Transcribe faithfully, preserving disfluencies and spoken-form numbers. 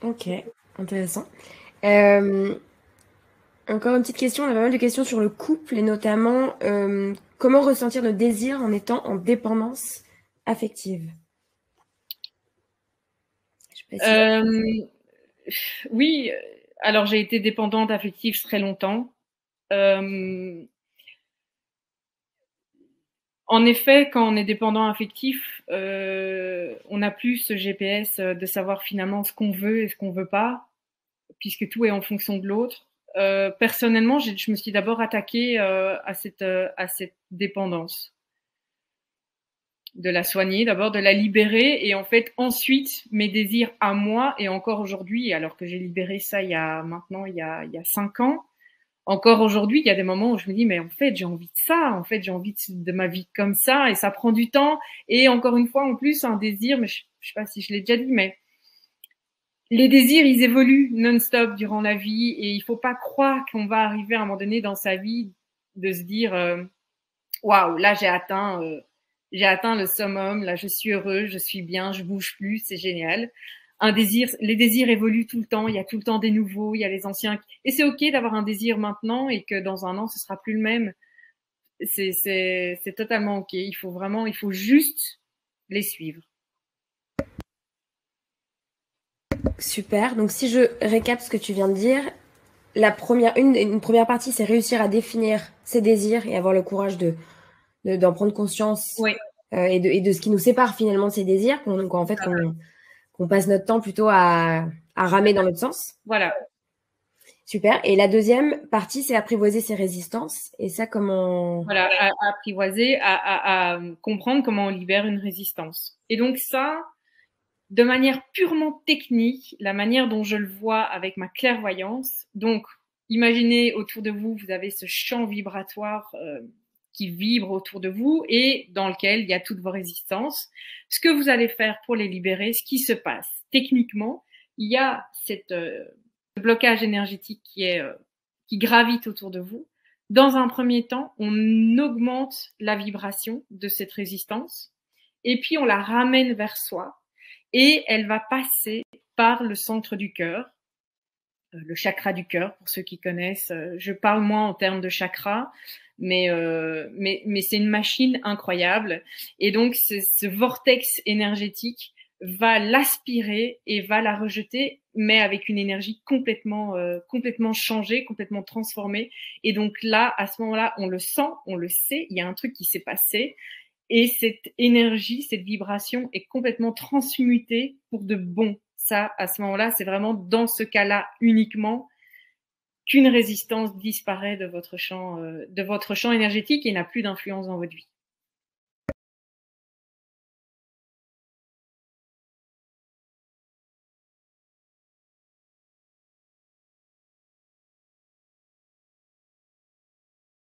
Ok, intéressant. Euh, encore une petite question, on a pas mal de questions sur le couple et notamment euh, comment ressentir le désir en étant en dépendance affective. Je sais pas si... Euh, oui, alors j'ai été dépendante affective très longtemps. Euh, en effet, quand on est dépendant affectif, euh, on n'a plus ce G P S de savoir finalement ce qu'on veut et ce qu'on veut pas, puisque tout est en fonction de l'autre. Euh, personnellement, je me suis d'abord attaquée euh, à cette euh, à cette dépendance, de la soigner, d'abord de la libérer, et en fait ensuite mes désirs à moi, et encore aujourd'hui, alors que j'ai libéré ça il y a maintenant il y a il y a cinq ans, encore aujourd'hui il y a des moments où je me dis mais en fait j'ai envie de ça, en fait j'ai envie de, de ma vie comme ça, et ça prend du temps, et encore une fois en plus un désir, mais je, je sais pas si je l'ai déjà dit, mais les désirs, ils évoluent non-stop durant la vie, et il faut pas croire qu'on va arriver à un moment donné dans sa vie de se dire euh, waouh, là j'ai atteint, euh, j'ai atteint le summum, là je suis heureux, je suis bien, je bouge plus, c'est génial. Un désir, les désirs évoluent tout le temps, il y a tout le temps des nouveaux, il y a les anciens, et c'est ok d'avoir un désir maintenant et que dans un an ce sera plus le même. C'est c'est c'est totalement ok. Il faut vraiment, il faut juste les suivre. Super. Donc si je récap ce que tu viens de dire, la première, une, une première partie, c'est réussir à définir ses désirs et avoir le courage de, de- d'en prendre conscience Oui, euh, et, de, et de ce qui nous sépare finalement de ces désirs, qu'on, qu'en fait qu'on, qu'on passe notre temps plutôt à, à ramer dans l'autre sens. voilà. Super. Et la deuxième partie, c'est apprivoiser ses résistances. Et ça, comment... Voilà, à, à apprivoiser, à, à, à comprendre comment on libère une résistance. Et donc ça, de manière purement technique, la manière dont je le vois avec ma clairvoyance, donc imaginez autour de vous, vous avez ce champ vibratoire euh, qui vibre autour de vous et dans lequel il y a toutes vos résistances. Ce que vous allez faire pour les libérer, ce qui se passe techniquement, il y a cette euh, blocage énergétique qui est euh, qui gravite autour de vous. Dans un premier temps, on augmente la vibration de cette résistance et puis on la ramène vers soi, et elle va passer par le centre du cœur, euh, le chakra du cœur pour ceux qui connaissent. Je parle moi en termes de chakra, mais euh, mais mais c'est une machine incroyable, et donc ce, ce vortex énergétique va l'aspirer et va la rejeter, mais avec une énergie complètement euh, complètement changée, complètement transformée. Et donc là, à ce moment-là, on le sent, on le sait, il y a un truc qui s'est passé, et cette énergie, cette vibration est complètement transmutée pour de bon. Ça, à ce moment-là, c'est vraiment dans ce cas-là uniquement qu'une résistance disparaît de votre champ, euh, de votre champ énergétique et n'a plus d'influence dans votre vie.